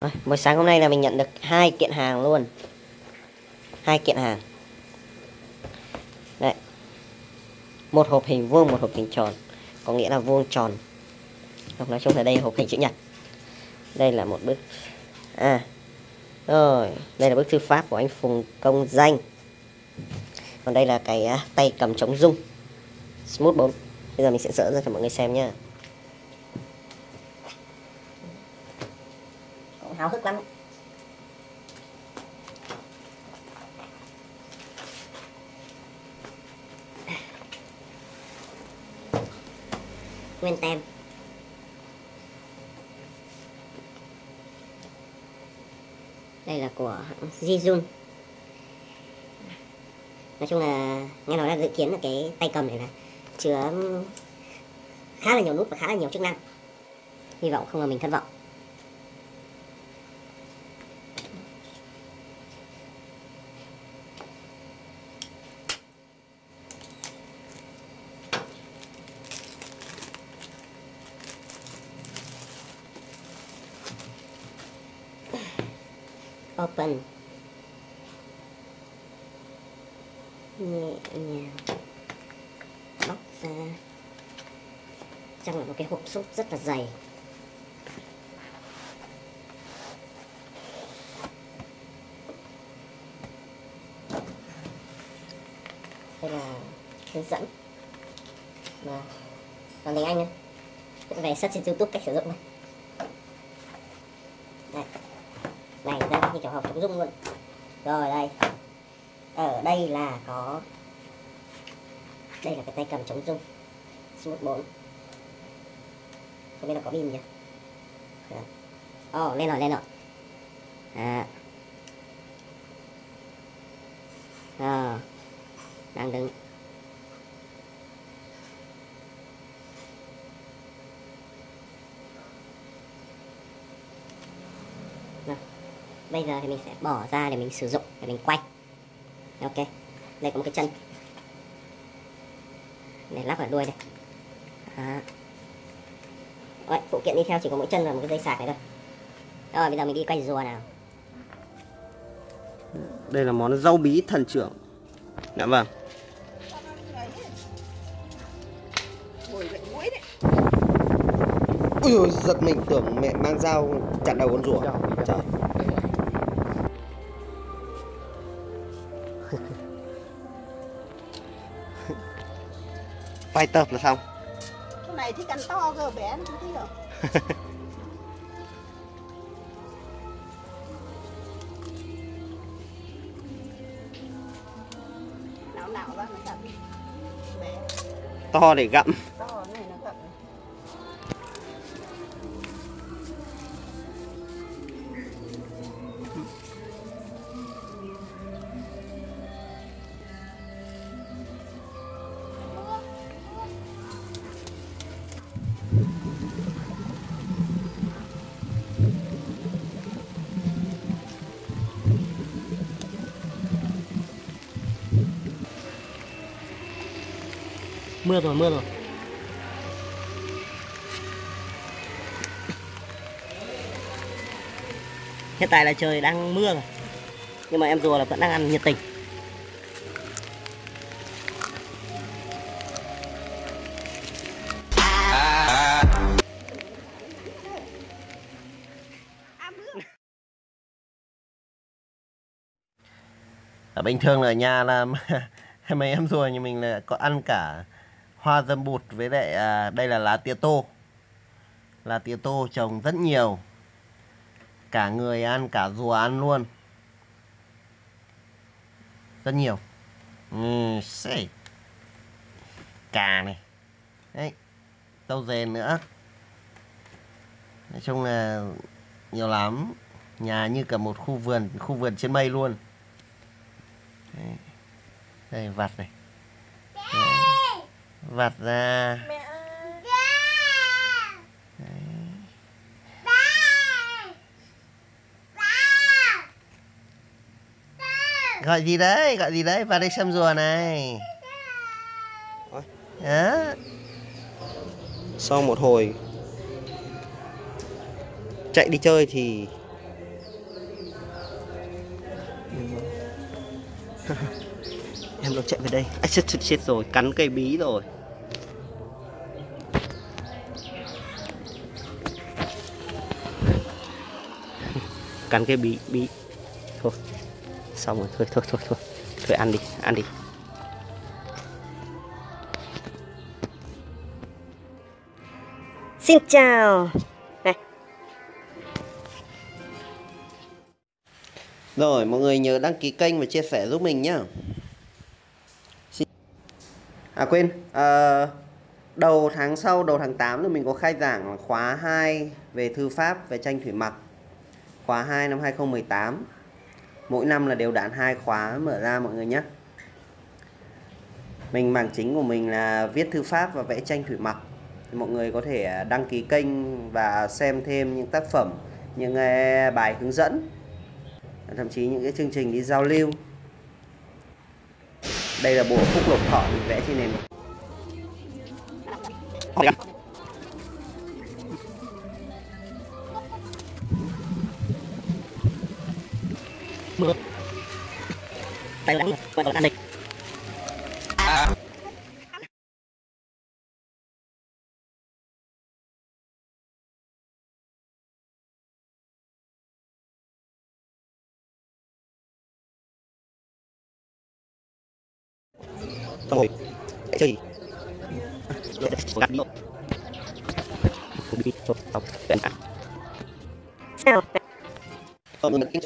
Buổi sáng hôm nay là mình nhận được 2 kiện hàng luôn. 2 kiện hàng. Đấy. Một hộp hình vuông, một hộp hình tròn. Có nghĩa là vuông tròn. Nói chung là đây là hộp hình chữ nhật. Đây là một bức. Rồi, đây là bức thư pháp của anh Phùng Công Danh. Còn đây là cái tay cầm chống rung Smooth 4. Bây giờ mình sẽ dỡ ra cho mọi người xem nhá. Cũng háo hức lắm. Nguyên tem. Đây là của hãng Jijun. Nói chung là nghe nói là dự kiến là cái tay cầm này là chứa khá là nhiều nút và khá là nhiều chức năng. Hy vọng không là mình thất vọng. Open. Nhẹ nhàng bóc ra. Trong là một cái hộp xốp rất là dày. Đây là hướng dẫn mà bằng tiếng Anh nữa. Về search trên YouTube cách sử dụng này. Đây. Này ra như kiểu hộp chống rung luôn. Rồi đây. Ở đây là có. Đây là cái tay cầm chống rung Smooth 4. Không biết là có pin chưa. Lên rồi. Đang đứng. Bây giờ thì mình sẽ bỏ ra để mình sử dụng, để mình quay. Ok, đây có một cái chân để lắp ở đuôi đây. Đấy, phụ kiện đi theo chỉ có mỗi chân và một cái dây sạc này thôi. Rồi bây giờ mình đi quay rùa nào. Đây là món rau bí thần trưởng. Dạ vâng. Ui dồi, giật mình tưởng mẹ mang dao chặt đầu con rùa. Trời. Vài tập là xong. Cái này thì cần to cơ, bé nó không thích đâu. Nào ra nó chặt. Bé. To để gặm. To này nó gặm. Mưa rồi. Hiện tại là trời đang mưa rồi. Nhưng mà em rùa là vẫn đang ăn nhiệt tình. Bình thường là ở nhà là mấy em rùa như mình là có ăn cả hoa dâm bụt với lại đây là lá tía tô. Lá tía tô trồng rất nhiều. Cả người ăn, cả rùa ăn luôn. Rất nhiều. Cà này. Đấy. Rau dền nữa. Nói chung là nhiều lắm. Nhà như cả một khu vườn trên mây luôn. Đấy. Đây vặt này. Đấy. Vặt ra. Đấy. Gọi gì đấy? Vào đây xem rùa này. Đó. Sau một hồi chạy đi chơi thì Em nó chạy về đây. À, chết rồi, cắn cây bí rồi. Cắn cây bí. Thôi. Xong rồi, thôi. Thôi ăn đi. Xin chào. Này. Rồi, mọi người nhớ đăng ký kênh và chia sẻ giúp mình nhá. À quên, đầu tháng 8 thì mình có khai giảng khóa 2 về thư pháp về tranh thủy mặc. Khóa 2 năm 2018. Mỗi năm là đều đặn 2 khóa mở ra mọi người nhé. Mảng chính của mình là viết thư pháp và vẽ tranh thủy mặc. Thì mọi người có thể đăng ký kênh và xem thêm những tác phẩm, những bài hướng dẫn, thậm chí những cái chương trình đi giao lưu. Đây là bộ Phúc Lộc Thọ mình vẽ trên nền. Mưa. Tay đánh quen ăn đi. Xong rồi. Chơi gì? Gạt đi. Không đi. Thôi, xong. Sao?